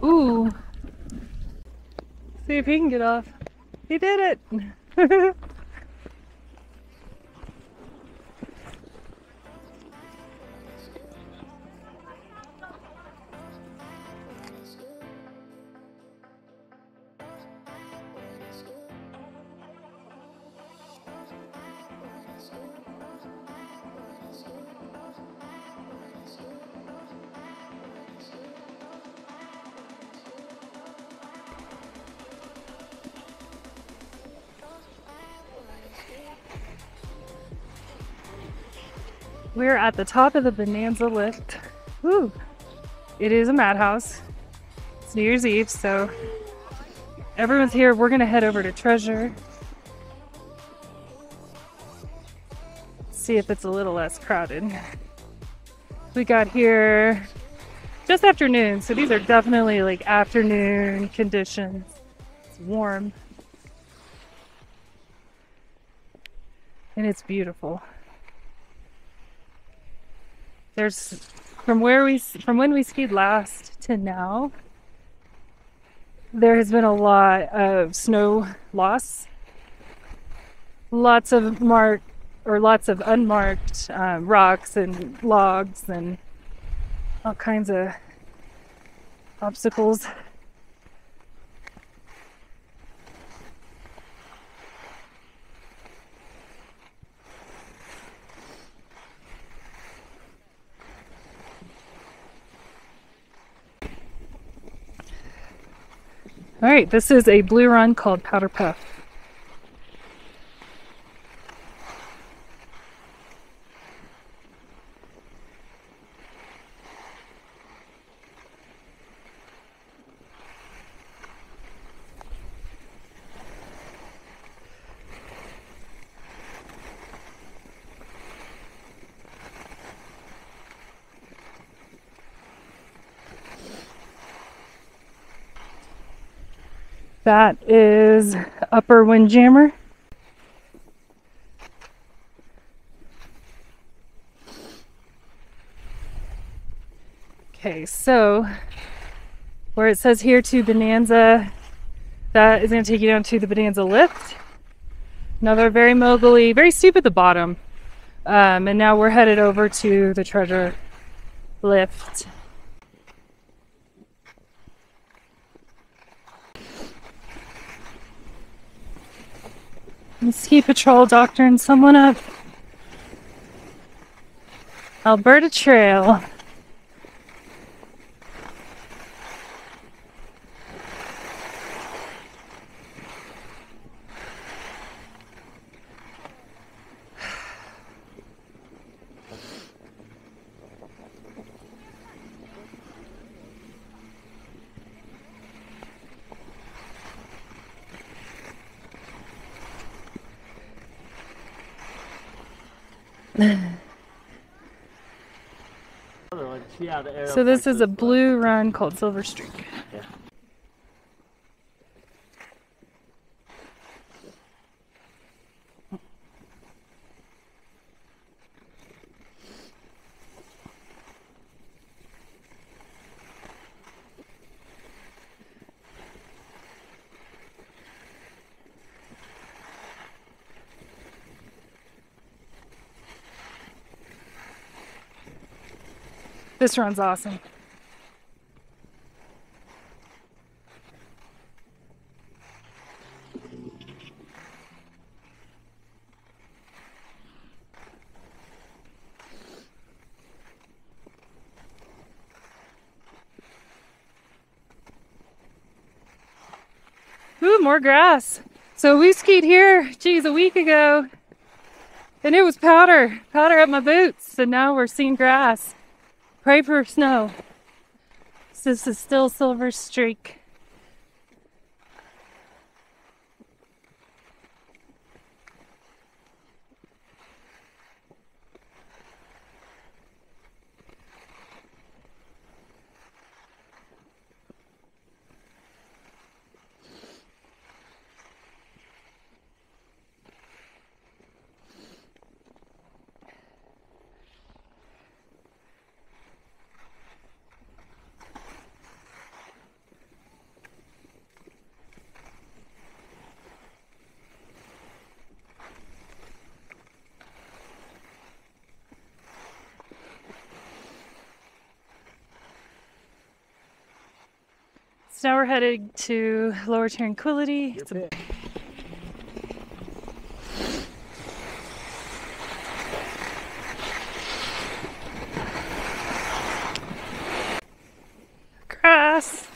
Ooh, see if he can get off. He did it. We're at the top of the Bonanza lift. Woo! It is a madhouse. It's New Year's Eve, so everyone's here. We're gonna head over to Treasure. See if it's a little less crowded. We got here just after noon, so these are definitely like afternoon conditions. It's warm. And it's beautiful. There's from when we skied last to now, there has been a lot of snow loss. Lots of unmarked rocks and logs and all kinds of obstacles. All right, this is a blue run called Powder Puff. That is Upper Windjammer. Okay, so where it says here to Bonanza, that is going to take you down to the Bonanza lift. Another very moguly, very steep at the bottom. And now we're headed over to the Treasure lift. Ski Patrol doctoring someone up. Alberta Trail. So this is a blue run called Silver Streak. Yeah. This run's awesome. Ooh, more grass. So we skied here, geez, a week ago, and it was powder up my boots, and now we're seeing grass. Pray for snow. This is still Silver Streak. So now we're headed to Lower Tranquility. It's a grass.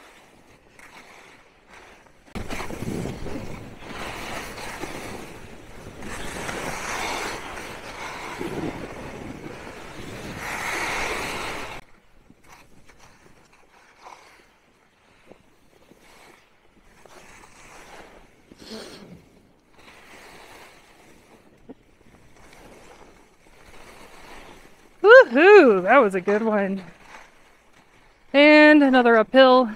Woohoo! That was a good one. And another uphill.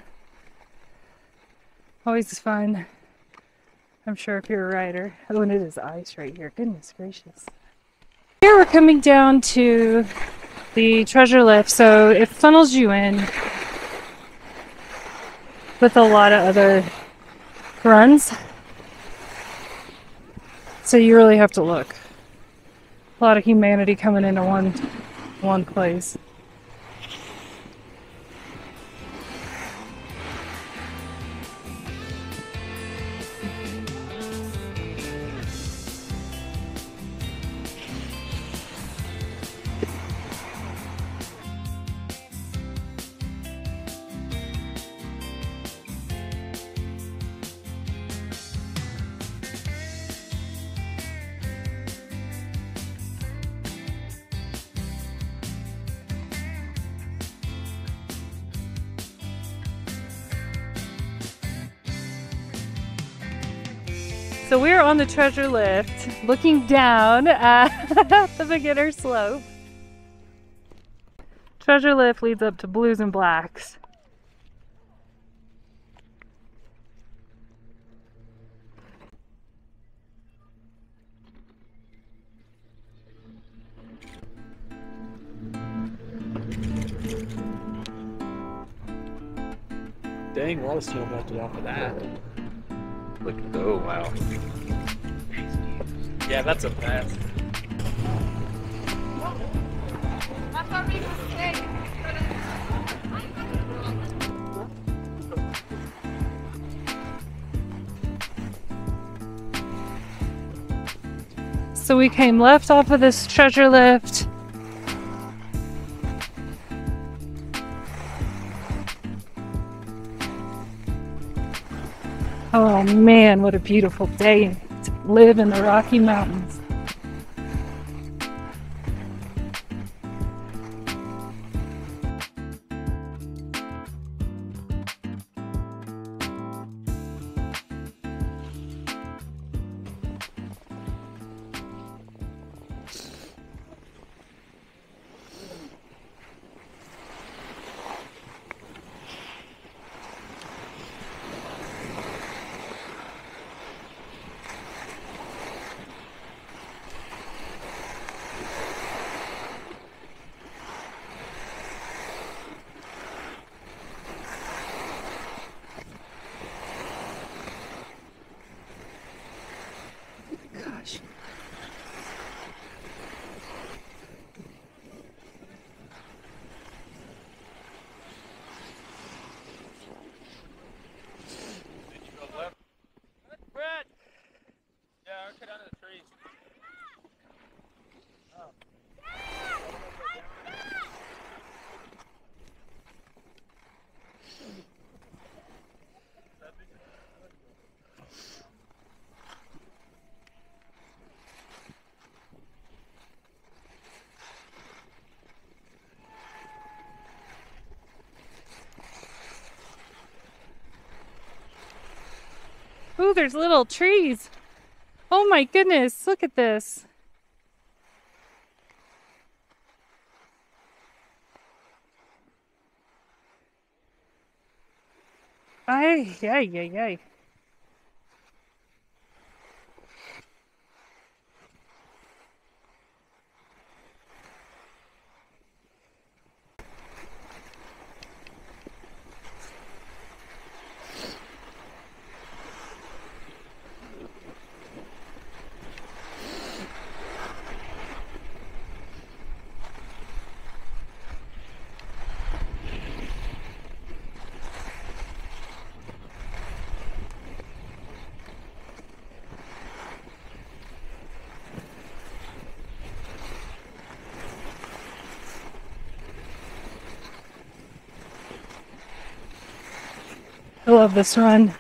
Always fun. I'm sure if you're a rider. Oh, and it is ice right here. Goodness gracious. Here we're coming down to the treasure lift, so it funnels you in with a lot of other runs. So you really have to look. A lot of humanity coming into one place. So we're on the treasure lift, looking down at the beginner slope. Treasure lift leads up to Blues and Blacks. Dang, a lot of snow melted off of that. Look, oh wow. Yeah, that's a mess. So we came left off of this treasure lift. Oh man, what a beautiful day to live in the Rocky Mountains. Gosh. Did you go left? Brad! Yeah, I cut under the trees. Ooh, there's little trees. Oh my goodness, look at this. Ay, ay, ay, ay. I love this run.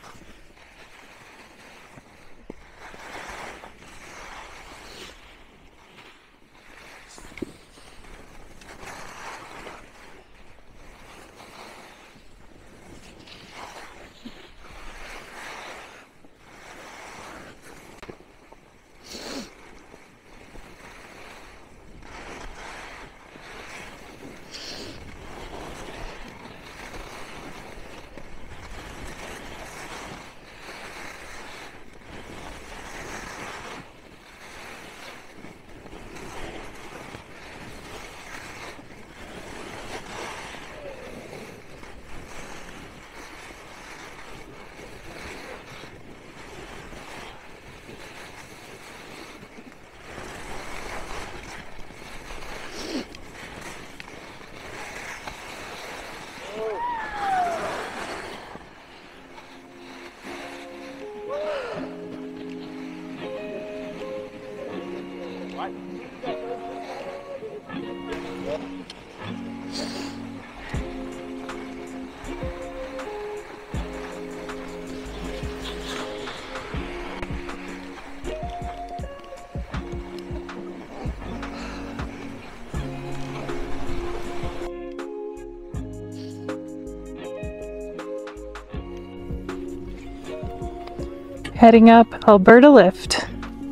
Heading up Alberta Lift.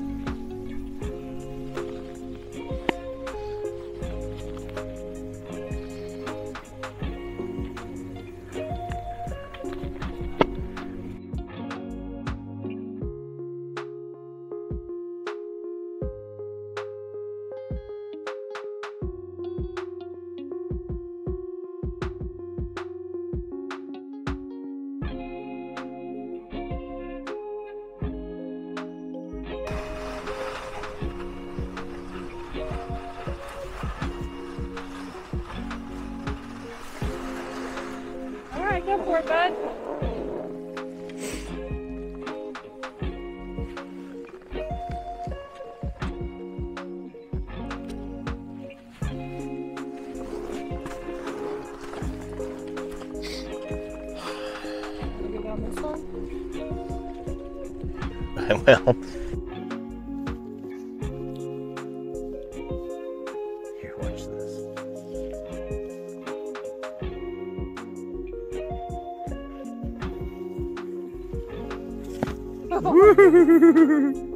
All right, go for it, bud. Go down this one. I will. Here, watch this.